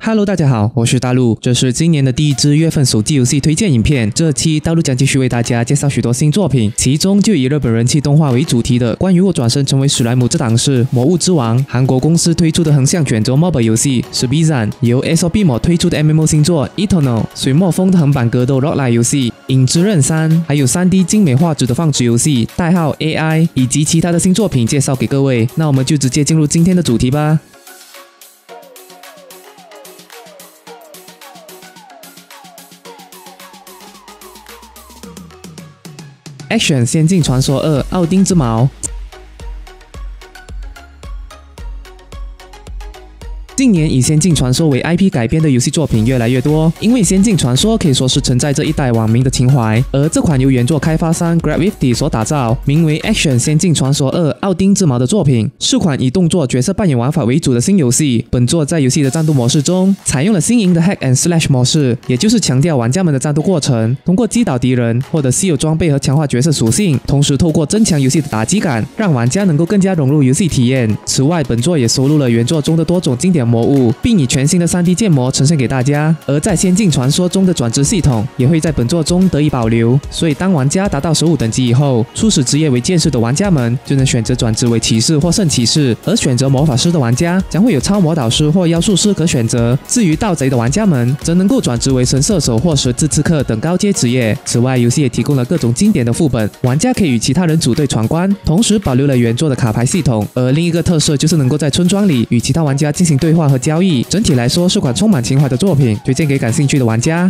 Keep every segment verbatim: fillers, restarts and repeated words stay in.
Hello， 大家好，我是大陆，这是今年的第一支月份手机游戏推荐影片。这期大陆将继续为大家介绍许多新作品，其中就以日本人气动画为主题的关于我转身成为史莱姆这档事《魔物之王》，韩国公司推出的横向卷轴 MOBA 游戏是 Bizan， 由 S O B M O 推出的 M M O 新作 Eternal， 水墨风的横版格斗 Roguelike 游戏影之刃三，还有 三 D 精美画质的放置游戏代号 A I， 以及其他的新作品介绍给各位。那我们就直接进入今天的主题吧。Action 仙境传说二奥丁之矛。近年以《仙境传说》为 I P 改编的游戏作品越来越多，因为《仙境传说》可以说是承载着一代网民的情怀。而这款由原作开发商 Gravity 所打造，名为《Action 仙境传说二奥丁之矛》的作品，是款以动作角色扮演玩法为主的新游戏。本作在游戏的战斗模式中，采用了新颖的 Hack and Slash 模式，也就是强调玩家们的战斗过程，通过击倒敌人获得稀有装备和强化角色属性，同时透过增强游戏的打击感，让玩家能够更加融入游戏体验。此外，本作也收录了原作中的多种经典魔物，并以全新的 三 D 建模呈现给大家。而在《仙境传说》中的转职系统也会在本作中得以保留，所以当玩家达到十五等级以后，初始职业为剑士的玩家们就能选择转职为骑士或圣骑士，而选择魔法师的玩家将会有超魔导师或妖术师可选择。至于盗贼的玩家们，则能够转职为神射手或十字刺客等高阶职业。此外，游戏也提供了各种经典的副本，玩家可以与其他人组队闯关，同时保留了原作的卡牌系统。而另一个特色就是能够在村庄里与其他玩家进行对话和交易。整体来说是款充满情怀的作品，推荐给感兴趣的玩家。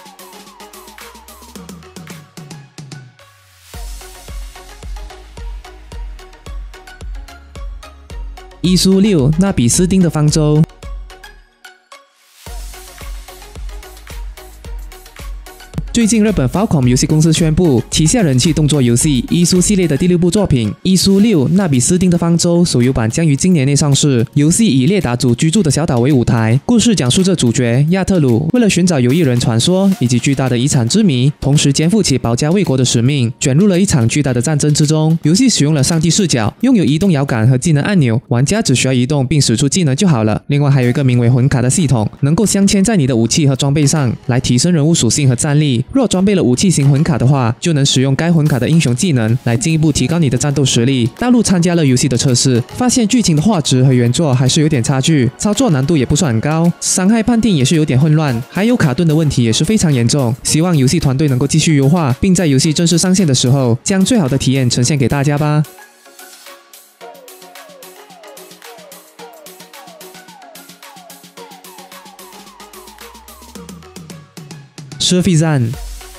伊苏六纳比斯丁的方舟。最近，日本 Falcom 游戏公司宣布，旗下人气动作游戏《伊苏》系列的第六部作品《伊苏六：纳比斯丁的方舟》手游版将于今年内上市。游戏以列达族居住的小岛为舞台，故事讲述着主角亚特鲁为了寻找有一人传说以及巨大的遗产之谜，同时肩负起保家卫国的使命，卷入了一场巨大的战争之中。游戏使用了上帝视角，拥有移动摇杆和技能按钮，玩家只需要移动并使出技能就好了。另外，还有一个名为魂卡的系统，能够镶嵌在你的武器和装备上，来提升人物属性和战力。若装备了武器型魂卡的话，就能使用该魂卡的英雄技能来进一步提高你的战斗实力。大陆参加了游戏的测试，发现剧情的画质和原作还是有点差距，操作难度也不算很高，伤害判定也是有点混乱，还有卡顿的问题也是非常严重。希望游戏团队能够继续优化，并在游戏正式上线的时候，将最好的体验呈现给大家吧。舍菲赞。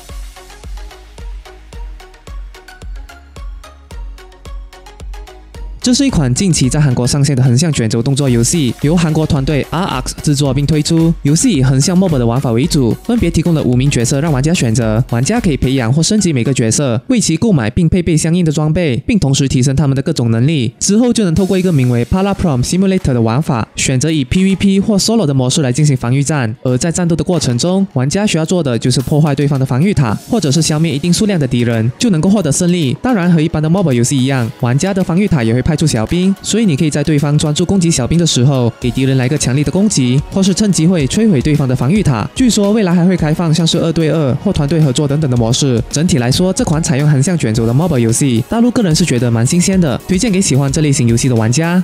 这是一款近期在韩国上线的横向卷轴动作游戏，由韩国团队 R X 制作并推出。游戏以横向 MOBA 的玩法为主，分别提供了五名角色让玩家选择。玩家可以培养或升级每个角色，为其购买并配备相应的装备，并同时提升他们的各种能力。之后就能透过一个名为 Palaprom Simulator 的玩法，选择以 P V P 或 Solo 的模式来进行防御战。而在战斗的过程中，玩家需要做的就是破坏对方的防御塔，或者是消灭一定数量的敌人，就能够获得胜利。当然，和一般的 MOBA 游戏一样，玩家的防御塔也会派出小兵，所以你可以在对方专注攻击小兵的时候，给敌人来个强力的攻击，或是趁机会摧毁对方的防御塔。据说未来还会开放像是二对二或团队合作等等的模式。整体来说，这款采用横向卷轴的 MOBA 游戏，大陆个人是觉得蛮新鲜的，推荐给喜欢这类型游戏的玩家。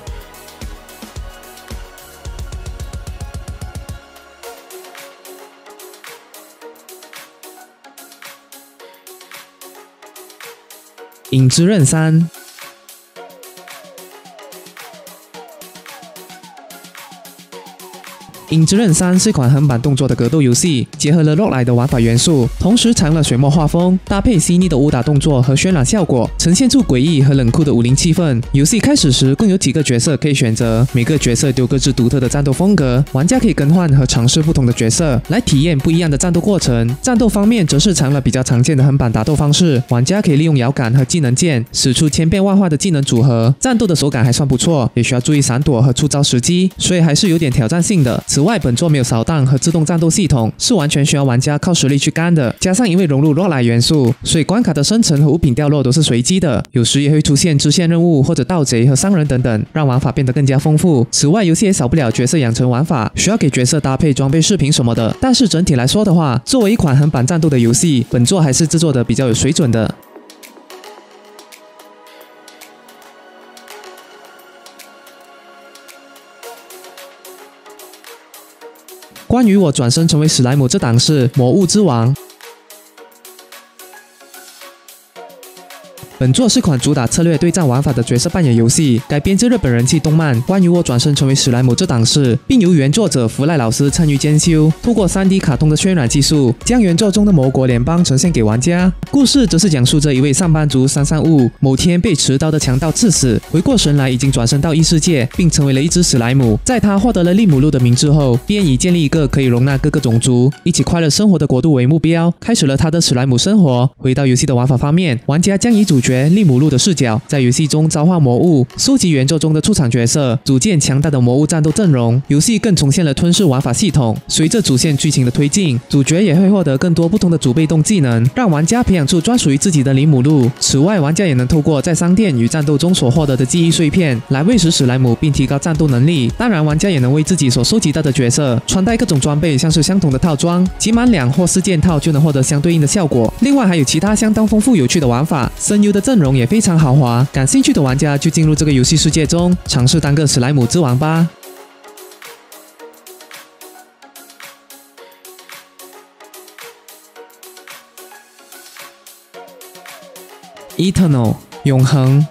影之刃三。影之刃三是一款横版动作的格斗游戏，结合了 Roguelike 的玩法元素，同时采用了水墨画风，搭配细腻的武打动作和渲染效果，呈现出诡异和冷酷的武林气氛。游戏开始时共有几个角色可以选择，每个角色都有各自独特的战斗风格，玩家可以更换和尝试不同的角色，来体验不一样的战斗过程。战斗方面则是采用了比较常见的横版打斗方式，玩家可以利用摇杆和技能键使出千变万化的技能组合，战斗的手感还算不错，也需要注意闪躲和出招时机，所以还是有点挑战性的。此外，本作没有扫荡和自动战斗系统，是完全需要玩家靠实力去干的。加上因为融入roguelike元素，所以关卡的生成和物品掉落都是随机的，有时也会出现支线任务或者盗贼和商人等等，让玩法变得更加丰富。此外，游戏也少不了角色养成玩法，需要给角色搭配装备饰品什么的。但是整体来说的话，作为一款横版战斗的游戏，本作还是制作的比较有水准的。关于我转身成为史莱姆这档是《魔物之王》。本作是款主打策略对战玩法的角色扮演游戏，改编自日本人气动漫《关于我转身成为史莱姆这档事》，并由原作者福赖老师参与监修，透过 三 D 卡通的渲染技术，将原作中的魔国联邦呈现给玩家。故事则是讲述着一位上班族三三五某天被持刀的强盗刺死，回过神来已经转身到异世界，并成为了一只史莱姆。在他获得了利姆路的名之后，便以建立一个可以容纳各个种族一起快乐生活的国度为目标，开始了他的史莱姆生活。回到游戏的玩法方面，玩家将以主角利姆路的视角，在游戏中召唤魔物，收集原作中的出场角色，组建强大的魔物战斗阵容。游戏更重现了吞噬玩法系统，随着主线剧情的推进，主角也会获得更多不同的主被动技能，让玩家培养出专属于自己的利姆路。此外，玩家也能透过在商店与战斗中所获得的记忆碎片，来喂食史莱姆并提高战斗能力。当然，玩家也能为自己所收集到的角色穿戴各种装备，像是相同的套装，集满两或四件套就能获得相对应的效果。另外，还有其他相当丰富有趣的玩法，声优的阵容也非常豪华，感兴趣的玩家就进入这个游戏世界中，尝试当个史莱姆之王吧。Eternal 永恒。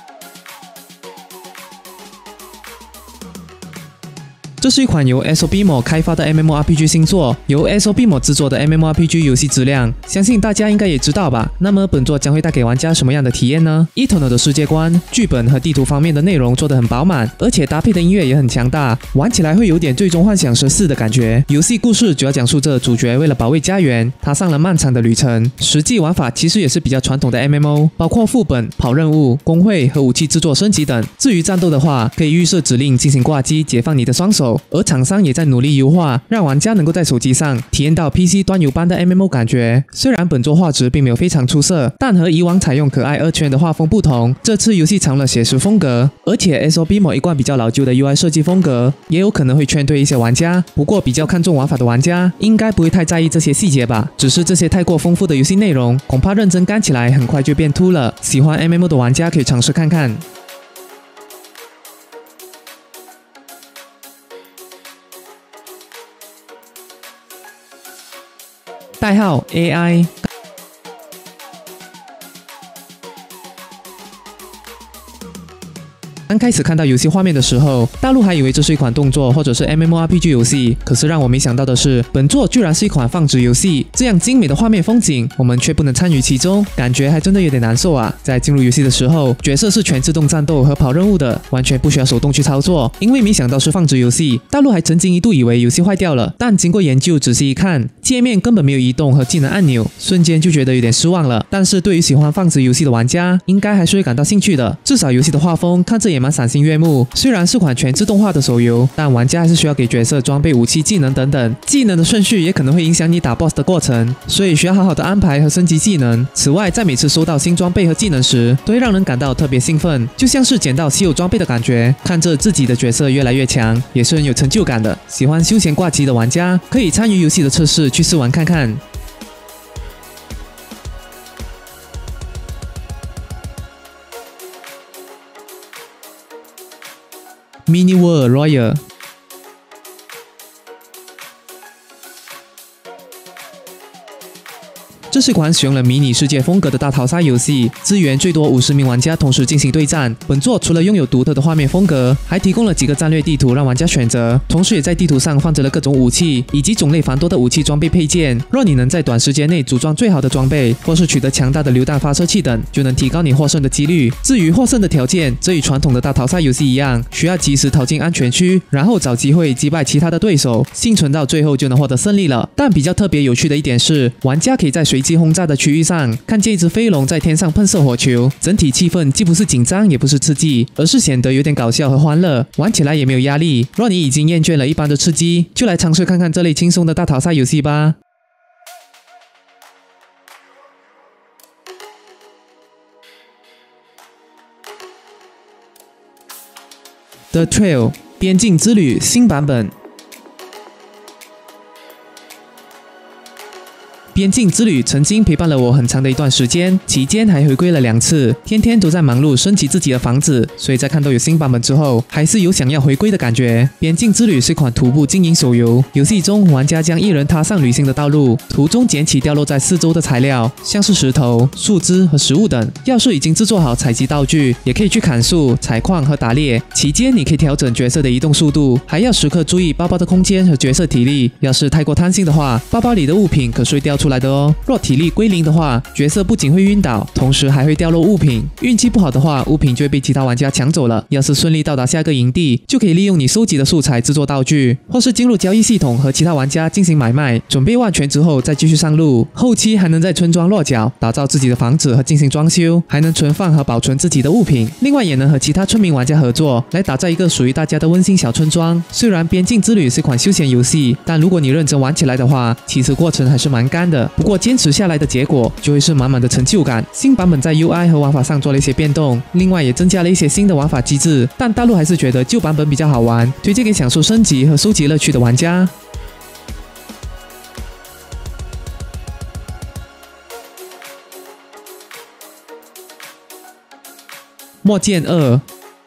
这是一款由 Asobimo 开发的 MMORPG 新作，由 Asobimo 制作的 MMORPG 游戏质量，相信大家应该也知道吧。那么本作将会带给玩家什么样的体验呢？ Eternal 的世界观、剧本和地图方面的内容做得很饱满，而且搭配的音乐也很强大，玩起来会有点最终幻想十四的感觉。游戏故事主要讲述着主角为了保卫家园，踏上了漫长的旅程。实际玩法其实也是比较传统的 M M O， 包括副本、跑任务、工会和武器制作升级等。至于战斗的话，可以预设指令进行挂机，解放你的双手。而厂商也在努力优化，让玩家能够在手机上体验到 P C 端游般的 M M O 感觉。虽然本作画质并没有非常出色，但和以往采用可爱二次元的画风不同，这次游戏成了写实风格。而且 Asobimo 一贯比较老旧的 U I 设计风格，也有可能会劝退一些玩家。不过比较看重玩法的玩家，应该不会太在意这些细节吧。只是这些太过丰富的游戏内容，恐怕认真干起来很快就变秃了。喜欢 M M O 的玩家可以尝试看看。代号 A I。刚开始看到游戏画面的时候，大陆还以为这是一款动作或者是 MMORPG 游戏，可是让我没想到的是，本作居然是一款放置游戏。这样精美的画面风景，我们却不能参与其中，感觉还真的有点难受啊。在进入游戏的时候，角色是全自动战斗和跑任务的，完全不需要手动去操作。因为没想到是放置游戏，大陆还曾经一度以为游戏坏掉了，但经过研究仔细一看，界面根本没有移动和技能按钮，瞬间就觉得有点失望了。但是对于喜欢放置游戏的玩家，应该还是会感到兴趣的。至少游戏的画风看着也蛮赏心悦目。虽然是款全自动化的手游，但玩家还是需要给角色装备武器、技能等等，技能的顺序也可能会影响你打 boss 的过程，所以需要好好的安排和升级技能。此外，在每次收到新装备和技能时，都会让人感到特别兴奋，就像是捡到稀有装备的感觉。看着自己的角色越来越强，也是很有成就感的。喜欢休闲挂机的玩家可以参与游戏的测试去试玩看看。Mini World Royal。这是款使用了迷你世界风格的大逃杀游戏，支援最多五十名玩家同时进行对战。本作除了拥有独特的画面风格，还提供了几个战略地图让玩家选择，同时也在地图上放置了各种武器以及种类繁多的武器装备配件。若你能在短时间内组装最好的装备，或是取得强大的榴弹发射器等，就能提高你获胜的几率。至于获胜的条件，则与传统的大逃杀游戏一样，需要及时逃进安全区，然后找机会击败其他的对手，幸存到最后就能获得胜利了。但比较特别有趣的一点是，玩家可以在随机轰炸的区域上，看见一只飞龙在天上喷射火球，整体气氛既不是紧张也不是刺激，而是显得有点搞笑和欢乐，玩起来也没有压力。若你已经厌倦了一般的刺激，就来尝试看看这类轻松的大逃杀游戏吧。The Trail 边境之旅新版本。边境之旅曾经陪伴了我很长的一段时间，期间还回归了两次，天天都在忙碌升级自己的房子，所以在看到有新版本之后，还是有想要回归的感觉。边境之旅是款徒步经营手游，游戏中玩家将一人踏上旅行的道路，途中捡起掉落在四周的材料，像是石头、树枝和食物等。要是已经制作好采集道具，也可以去砍树、采矿和打猎。期间你可以调整角色的移动速度，还要时刻注意包包的空间和角色体力。要是太过贪心的话，包包里的物品可是会掉出来的哦。若体力归零的话，角色不仅会晕倒，同时还会掉落物品。运气不好的话，物品就会被其他玩家抢走了。要是顺利到达下个营地，就可以利用你收集的素材制作道具，或是进入交易系统和其他玩家进行买卖。准备万全之后再继续上路，后期还能在村庄落脚，打造自己的房子和进行装修，还能存放和保存自己的物品。另外也能和其他村民玩家合作，来打造一个属于大家的温馨小村庄。虽然边境之旅是款休闲游戏，但如果你认真玩起来的话，其实过程还是蛮干的。不过坚持下来的结果就会是满满的成就感。新版本在 U I 和玩法上做了一些变动，另外也增加了一些新的玩法机制，但大陆还是觉得旧版本比较好玩，推荐给享受升级和收集乐趣的玩家。墨剑二。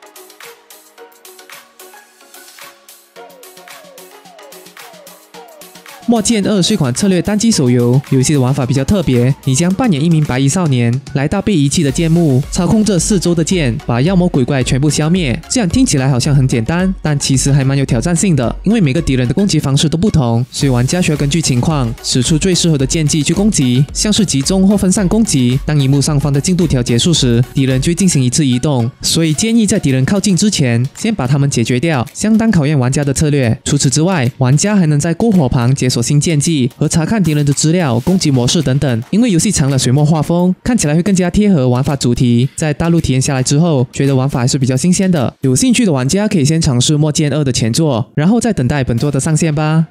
墨剑二是一款策略单机手游，游戏的玩法比较特别，你将扮演一名白衣少年，来到被遗弃的剑墓，操控着四周的剑，把妖魔鬼怪全部消灭。这样听起来好像很简单，但其实还蛮有挑战性的，因为每个敌人的攻击方式都不同，所以玩家需要根据情况使出最适合的剑技去攻击，像是集中或分散攻击。当荧幕上方的进度条结束时，敌人就会进行一次移动，所以建议在敌人靠近之前，先把他们解决掉，相当考验玩家的策略。除此之外，玩家还能在篝火旁解锁新剑技和查看敌人的资料、攻击模式等等。因为游戏藏了水墨画风，看起来会更加贴合玩法主题。在大陆体验下来之后，觉得玩法还是比较新鲜的。有兴趣的玩家可以先尝试墨剑二的前作，然后再等待本作的上线吧。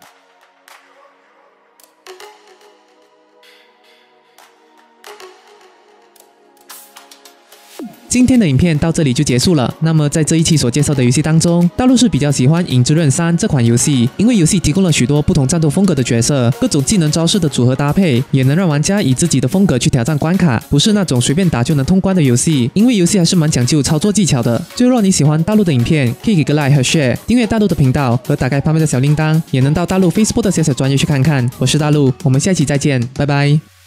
今天的影片到这里就结束了。那么在这一期所介绍的游戏当中，大陆是比较喜欢《影之刃三》这款游戏，因为游戏提供了许多不同战斗风格的角色，各种技能招式的组合搭配，也能让玩家以自己的风格去挑战关卡，不是那种随便打就能通关的游戏。因为游戏还是蛮讲究操作技巧的。最后，若你喜欢大陆的影片，可以给个 like 和 share， 订阅大陆的频道和打开旁边的小铃铛，也能到大陆 Facebook 的小小专页去看看。我是大陆，我们下期再见，拜拜。